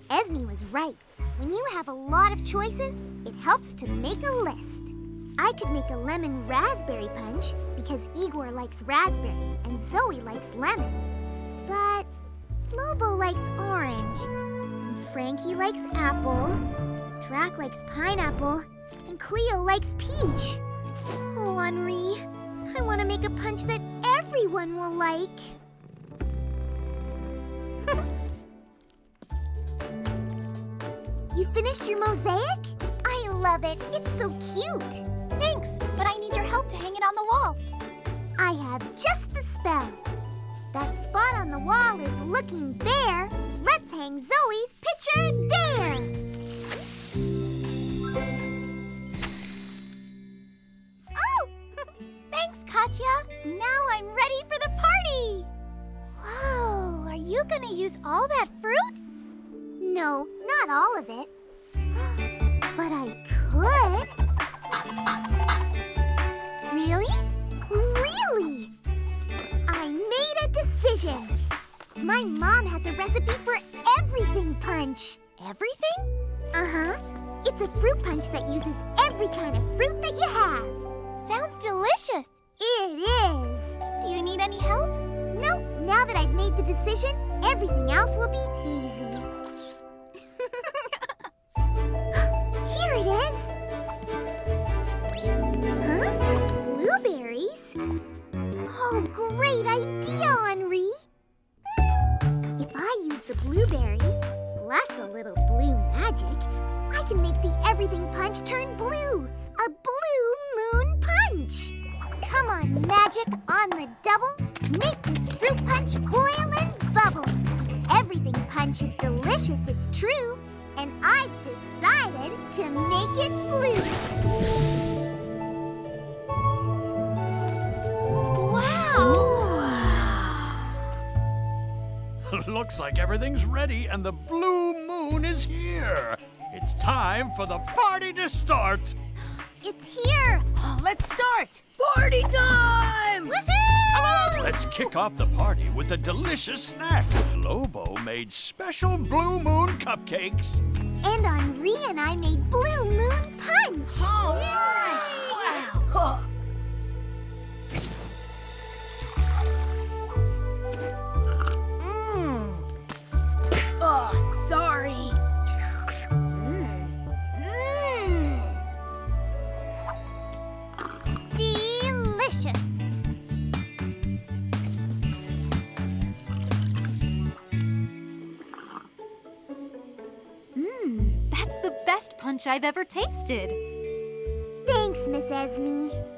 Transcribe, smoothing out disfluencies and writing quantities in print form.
Esme was right. When you have a lot of choices, it helps to make a list. I could make a lemon raspberry punch because Igor likes raspberry and Zoe likes lemon. But Lobo likes orange, and Frankie likes apple, Drac likes pineapple, and Cleo likes peach. Oh, Henri, I want to make a punch that everyone will like. You finished your mosaic? I love it. It's so cute. Thanks, but I need your help to hang it on the wall. I have just the spell. That spot on the wall is looking bare. Let's hang Zoe's picture there. Oh! Thanks, Katya. Now I'm ready for the party. Whoa, are you gonna use all that fruit? No, not all of it. But I could. Really? Really? I made a decision. My mom has a recipe for everything punch. Everything? Uh-huh. It's a fruit punch that uses every kind of fruit that you have. Sounds delicious. It is. Do you need any help? Nope. Now that I've made the decision, everything else will be easy. Here it is. Huh? Blueberries? Oh, great idea, Henri. If I use the blueberries, plus a little blue magic, I can make the everything punch turn blue. A blue moon punch. Come on, magic on the double. Make this fruit punch boil and bubble. Everything punch is delicious, it's true. And I've decided to make it blue. Wow! Looks like everything's ready and the blue moon is here. It's time for the party to start. It's here. Let's start! Party time! Woohoo! Let's kick off the party with a delicious snack. Lobo made special blue moon cupcakes. And Henri and I made blue moon punch. All right! Wow! Oh, sorry. Delicious. That's the best punch I've ever tasted. Thanks, Miss Esme.